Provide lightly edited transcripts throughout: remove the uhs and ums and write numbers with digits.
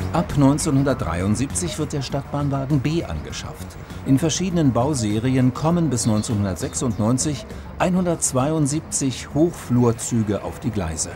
Ab 1973 wird der Stadtbahnwagen B angeschafft. In verschiedenen Bauserien kommen bis 1996 172 Hochflurzüge auf die Gleise.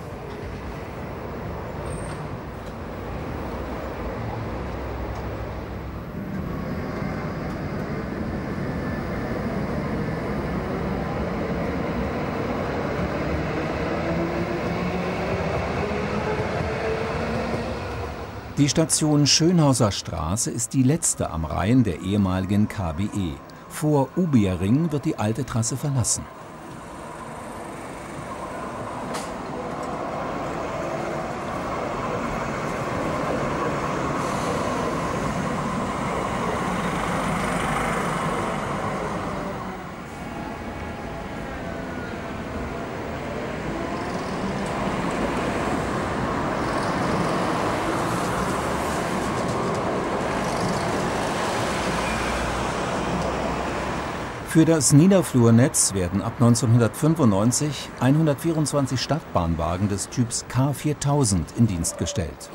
Die Station Schönhauser Straße ist die letzte am Rhein der ehemaligen KBE. Vor Ubiering wird die alte Trasse verlassen. Für das Niederflurnetz werden ab 1995 124 Stadtbahnwagen des Typs K 4000 in Dienst gestellt.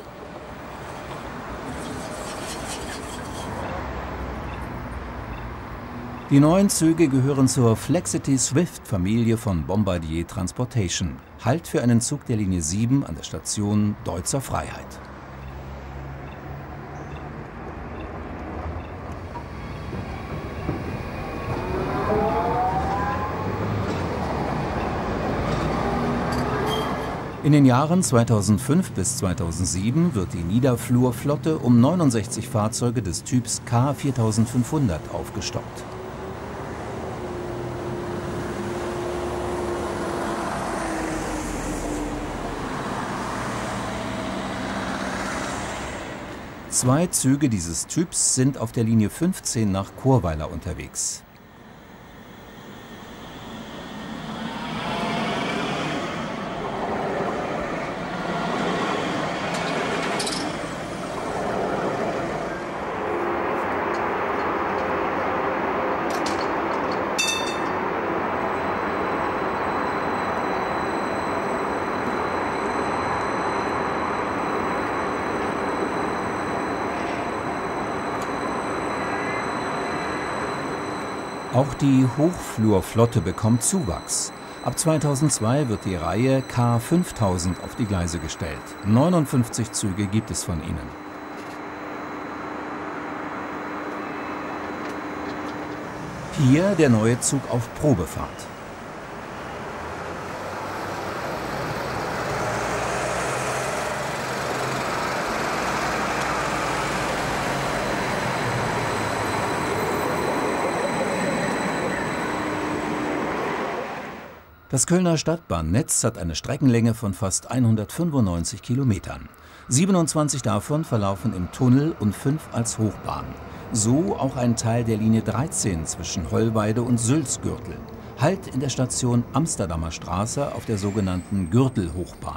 Die neuen Züge gehören zur Flexity Swift-Familie von Bombardier Transportation. Halt für einen Zug der Linie 7 an der Station Deutzer Freiheit. In den Jahren 2005 bis 2007 wird die Niederflurflotte um 69 Fahrzeuge des Typs K 4500 aufgestockt. Zwei Züge dieses Typs sind auf der Linie 15 nach Chorweiler unterwegs. Auch die Hochflurflotte bekommt Zuwachs. Ab 2002 wird die Reihe K 5000 auf die Gleise gestellt. 59 Züge gibt es von ihnen. Hier der neue Zug auf Probefahrt. Das Kölner Stadtbahnnetz hat eine Streckenlänge von fast 195 Kilometern. 27 davon verlaufen im Tunnel und 5 als Hochbahn. So auch ein Teil der Linie 13 zwischen Hollweide und Sülzgürtel. Halt in der Station Amsterdamer Straße auf der sogenannten Gürtelhochbahn.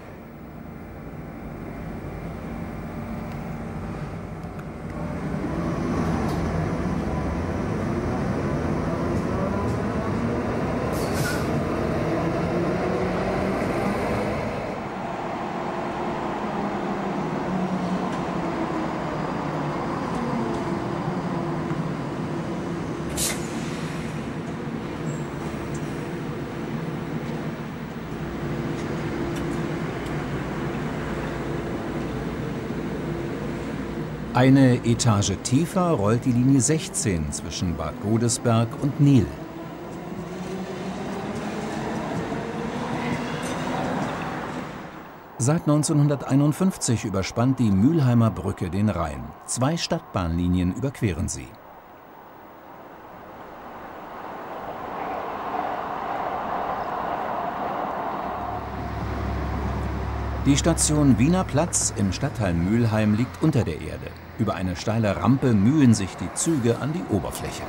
Eine Etage tiefer rollt die Linie 16 zwischen Bad Godesberg und Nil. Seit 1951 überspannt die Mülheimer Brücke den Rhein. 2 Stadtbahnlinien überqueren sie. Die Station Wiener Platz im Stadtteil Mülheim liegt unter der Erde. Über eine steile Rampe mühen sich die Züge an die Oberfläche.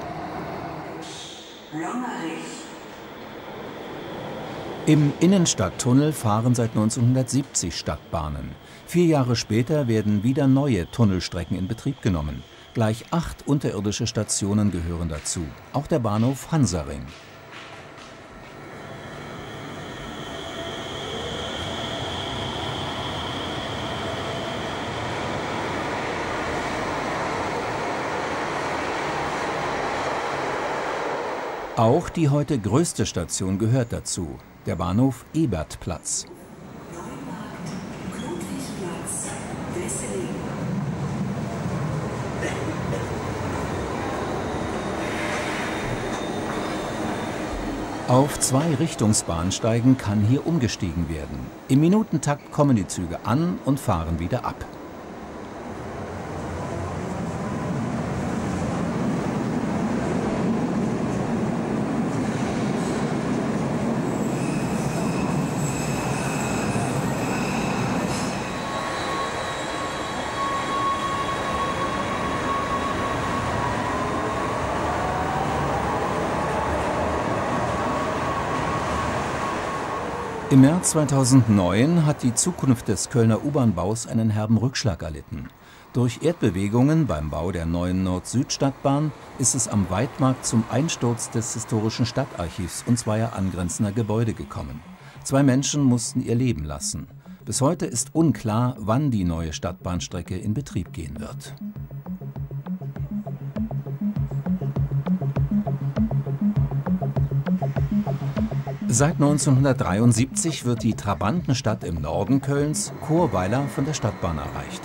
Im Innenstadttunnel fahren seit 1970 Stadtbahnen. 4 Jahre später werden wieder neue Tunnelstrecken in Betrieb genommen. Gleich 8 unterirdische Stationen gehören dazu, auch der Bahnhof Hansaring. Auch die heute größte Station gehört dazu, der Bahnhof Ebertplatz. Auf 2 Richtungsbahnsteigen kann hier umgestiegen werden. Im Minutentakt kommen die Züge an und fahren wieder ab. Im März 2009 hat die Zukunft des Kölner U-Bahn-Baus einen herben Rückschlag erlitten. Durch Erdbewegungen beim Bau der neuen Nord-Süd-Stadtbahn ist es am Weidmarkt zum Einsturz des historischen Stadtarchivs und zweier angrenzender Gebäude gekommen. 2 Menschen mussten ihr Leben lassen. Bis heute ist unklar, wann die neue Stadtbahnstrecke in Betrieb gehen wird. Seit 1973 wird die Trabantenstadt im Norden Kölns, Chorweiler, von der Stadtbahn erreicht.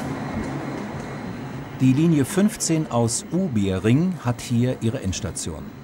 Die Linie 15 aus Ubiering hat hier ihre Endstation.